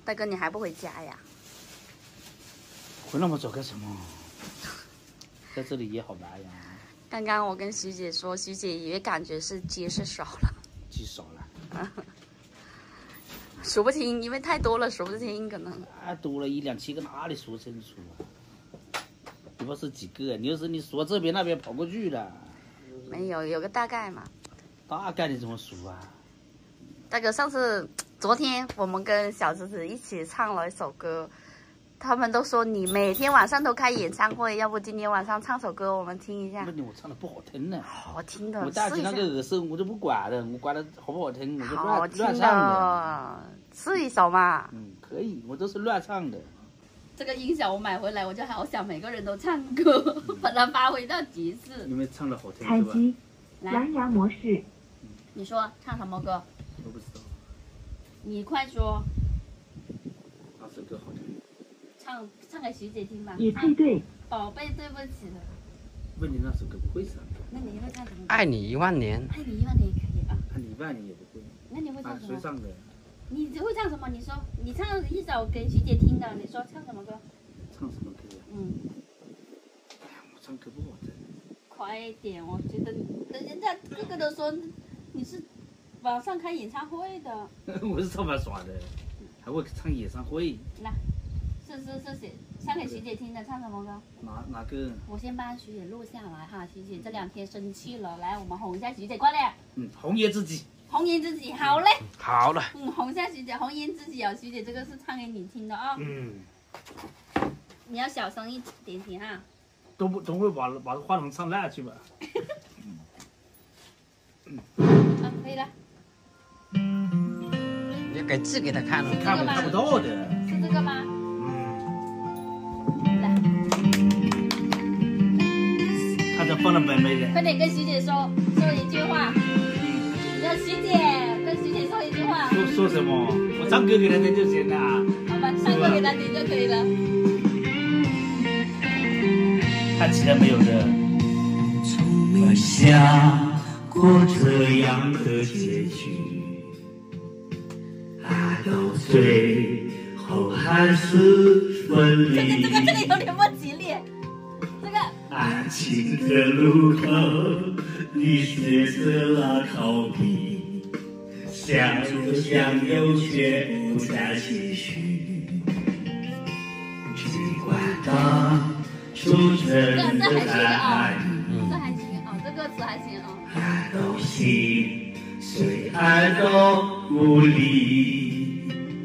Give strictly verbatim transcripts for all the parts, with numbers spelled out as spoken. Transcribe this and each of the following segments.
大哥，你还不回家呀？ 回那么早干什么？在这里也好难呀。 刚刚我跟徐姐说，徐姐也感觉是鸡是少了， 鸡少了， 数不清，因为太多了，数不清可能。 啊，多了一两七个，哪里数清楚啊？你不是几个？你要是你数这边那边跑过去的。 没有，有个大概嘛。 大概你怎么数啊？ 大哥，上次昨天我们跟小侄子一起唱了一首歌。他们都说你每天晚上都开演唱会，要不今天晚上唱首歌我们听一下？ 那你我唱的不好听呢。 好听的， 我带起那个耳声我就不管了，我管它好不好听，我就乱好听乱唱的。 试一首嘛。 嗯，可以，我都是乱唱的。 这个音响我买回来，我就好想每个人都唱歌，嗯、把它发挥到极致。 因为唱的好听开机， 蓝牙模式。 你说唱什么歌？ 我不知道。 你快说。 哪首歌好听？ 唱唱给徐姐听吧。 已配对。 宝贝，对不起了。 问你那首歌不会唱。 那你会唱什么？ 爱你一万年。 爱你一万年可以啊。 爱你一万年也不会。 那你会唱什么？ 谁唱的？ 你会唱什么？你说，你唱一首给徐姐听的，你说唱什么歌？ 唱什么歌呀？ 嗯。 哎呀，我唱歌不好听。 快一点，我觉得人家个个都说你是晚上开演唱会的。 我是唱玩耍的，还会唱演唱会。 来。是是是是，唱给徐姐听的，唱什么歌？ 哪哪个？ 我先帮徐姐录下来哈，徐姐这两天生气了，来，我们哄一下徐姐，快点。 嗯，红颜知己。 红颜知己，好嘞。 好了。 嗯，哄一下徐姐，红颜知己哦，徐姐这个是唱给你听的啊、哦。 嗯。 你要小声一点点哈。 都不都会把把话筒唱烂去吧。 嗯。啊，可以了。 你要给字给他看了， 看不看不到的。 是这个吗？ 他这放的美美的。 快点跟徐姐说说一句话。你说徐姐，跟徐姐说一句话。 说说什么？我唱歌给他听就行了。 好吧，唱歌给他听就可以了。 看起来没有的。从没想过这样的结局，爱到最后还是分离。 这个这个这个有点不吉利。这个。 爱情的路口，你选择了逃避，想又想又却不再继续。尽管当初真的在爱你， 这还行啊，这歌词还行啊。 爱到心碎，爱到无力，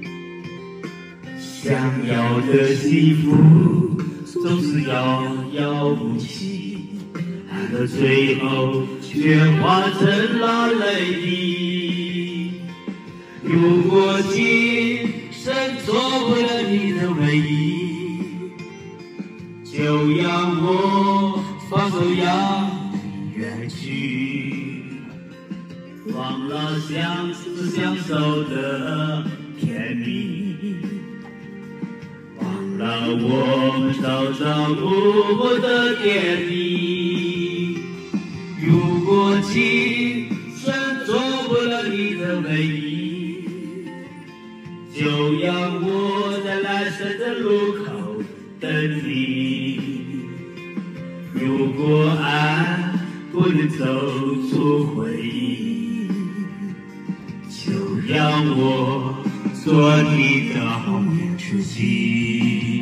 想要的幸福总是遥遥无期，爱到最后却化成了泪滴。如果今生做不了你的唯一，就让我放手让你远去，忘了相思相守的甜蜜，忘了我们朝朝暮暮的点滴。如果今生做不了你的唯一，就让我在来生的路口等你。如果爱不能走出回忆，就让我做你的红颜知己。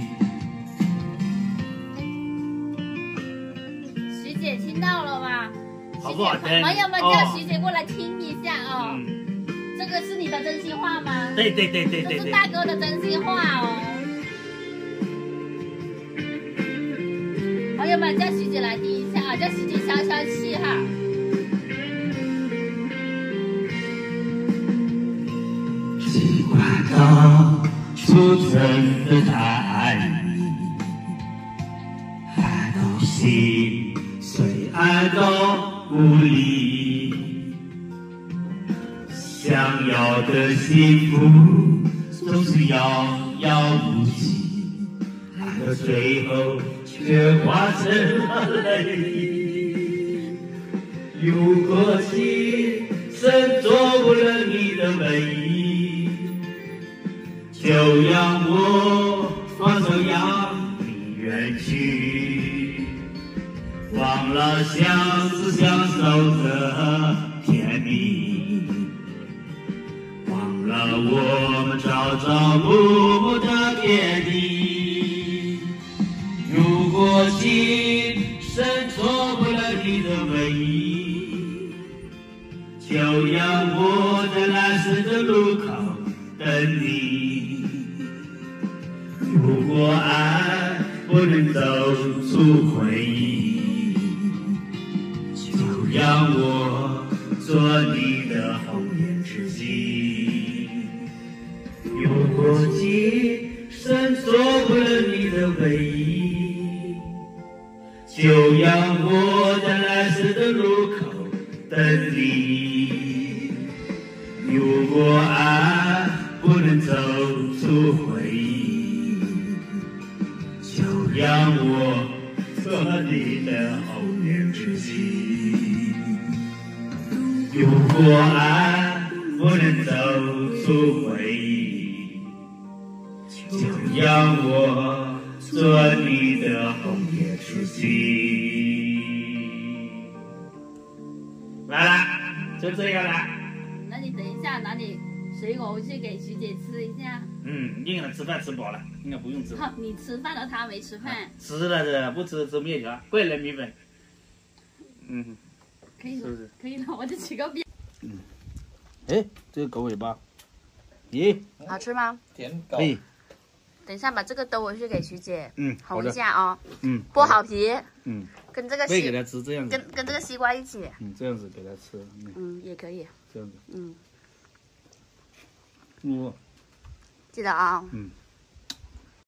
徐姐听到了吗？ 好不好听？ 朋友们叫徐姐过来听一下哦。 嗯、 这个是你的真心话吗？ 对对对对对， 这是大哥的真心话哦。朋友们叫徐姐来听一下啊，叫徐姐消消气哈。 尽管当初真的太爱你，爱到心碎，爱到无力，想要的幸福总是遥遥无期，爱到最后却化成了泪滴。如果今生做不了你的唯一， 就让我放手扬你远去，忘了相知相守的甜蜜，忘了我们朝朝暮暮的别离。如果今生错过了你的唯一，就让我在来时的路口等你。如果爱不能走出回忆，就让我做你的红颜知己。如果今生错过了你的唯一，就让我在来时的路口等你。如果爱不能走出回忆，就让我做你的红颜知己。如果爱不能走出回忆，就让我做你的红颜知己。完了，就这样了。 那你等一下拿点水果回去给徐姐吃一下。 嗯，应该吃饭吃饱了，应该不用吃。 好，你吃饭了，他没吃饭。 吃了的，不吃吃面条，贵人米粉。嗯， 可以了， 是不是？ 可以了，我就吃个面。 嗯，哎，这个狗尾巴，咦， 好吃吗？ 甜狗。 哎， 等一下把这个兜回去给徐姐， 嗯，好烘一的， 下啊、哦， 嗯， 剥好皮， 嗯， 跟这个西喂给它吃，这样子， 跟跟这个西瓜一起， 嗯，这样子给它吃，嗯， 嗯，也可以， 这样子， 嗯， 嗯， 记得啊、 嗯。